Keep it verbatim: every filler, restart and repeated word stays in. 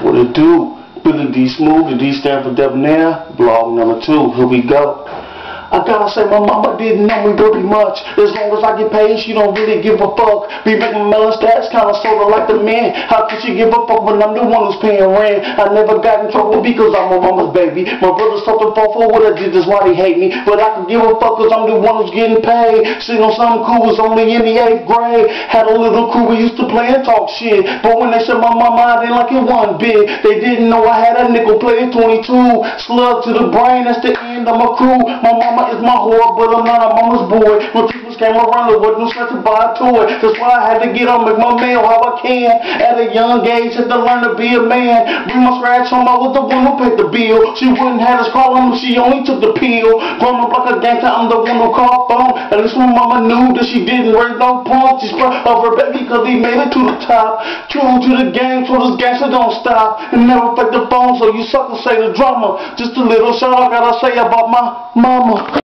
What it do? Billy D Smooth, the D stand for debonair. Blog number two. Here we go. I gotta say, my mama didn't know me very much. As long as I get paid, she don't really give a fuck. Be making melon stats, kinda sorta like the man. How could she give a fuck when I'm the one who's paying rent? I never got in trouble because I'm my mama's baby. My brother's something for for what I did, that's why they hate me. But I can give a fuck cause I'm the one who's getting paid. Sitting on something cool, was only in the eighth grade. Had a little crew, we used to play and talk shit. But when they said my mama, I didn't like it one bit. They didn't know I had a nickel player twenty-two. Slug to the brain, that's the end of my crew. My mama is my whore, but I'm not a mama's boy. When people came around, there wasn't no sense to buy a toy. That's why I had to get on, make my mail how I can. At a young age, had to learn to be a man. Bring my scratch home, I was the one who paid the bill. She wouldn't have us call him, she only took the pill. Growing up like a gangster, I'm the one who called phone. At least my mama knew that she didn't raise no punk. She's proud of her baby cause he made it to the top. True to the game, so this gangster don't stop. And never fake the phone, so you suckers say the drama. Just a little shout I gotta say about my mama.